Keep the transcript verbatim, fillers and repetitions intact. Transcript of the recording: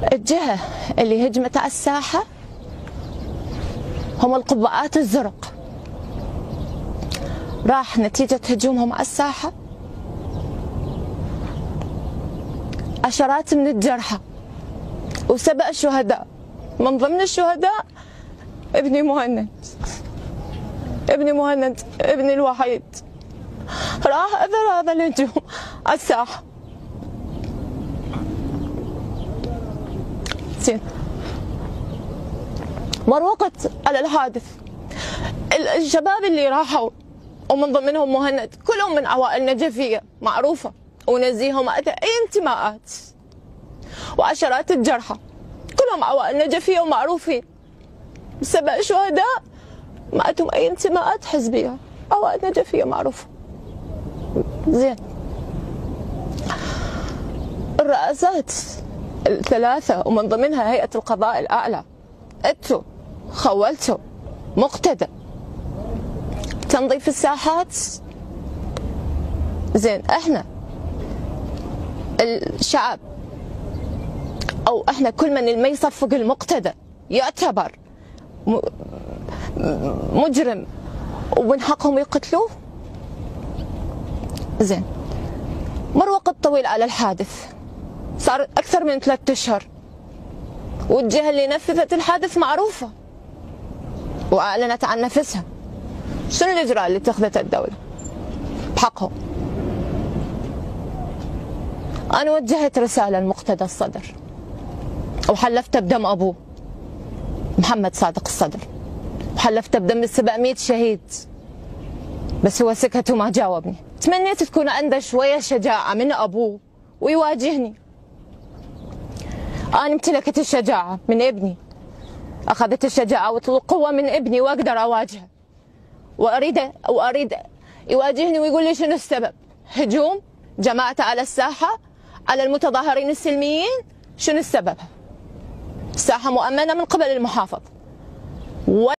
الجهة اللي هجمت على الساحة هم القبعات الزرق. راح نتيجة هجومهم على الساحة عشرات من الجرحى وسبع شهداء، من ضمن الشهداء ابني مهند، ابني مهند ابني الوحيد. راح اثر هذا الهجوم على الساحة. زين، مر وقت على الحادث الشباب اللي راحوا ومن ضمنهم مهند كلهم من عوائل نجفية معروفة ونزيهم أي انتماءات، وعشرات الجرحى كلهم عوائل نجفية ومعروفين. سبع شهداء ما عندهم أي انتماءات حزبية، عوائل نجفية معروفة. زين، الرئاسات الثلاثة ومن ضمنها هيئة القضاء الأعلى، أنتوا خولتوا مقتدى تنظيف الساحات. زين، احنا الشعب او احنا كل من ما يصفق المقتدى يعتبر مجرم ومن حقهم يقتلوه. زين، مر وقت طويل على الحادث، صار اكثر من ثلاثة اشهر، والجهة اللي نفذت الحادث معروفة واعلنت عن نفسها. شنو الاجراء اللي اتخذته الدولة بحقهم؟ انا وجهت رسالة لمقتدى الصدر وحلفت بدم ابوه محمد صادق الصدر، وحلفت بدم السبعمية شهيد، بس هو سكت وما جاوبني. تمنيت تكون عنده شوية شجاعة من ابوه ويواجهني. انا امتلكت الشجاعة من ابني، اخذت الشجاعة والقوة من ابني واقدر اواجهه، واريد واريد يواجهني ويقول لي شنو السبب. هجوم جماعته على الساحة على المتظاهرين السلميين، شنو السبب؟ الساحة مؤمنة من قبل المحافظ.